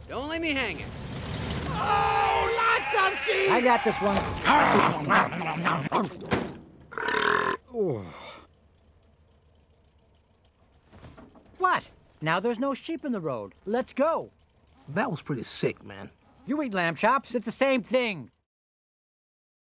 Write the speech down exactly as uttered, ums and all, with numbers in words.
Don't leave me hanging. Oh, lots of sheep! I got this one. What? Now there's no sheep in the road. Let's go. That was pretty sick, man. You eat lamb chops, it's the same thing.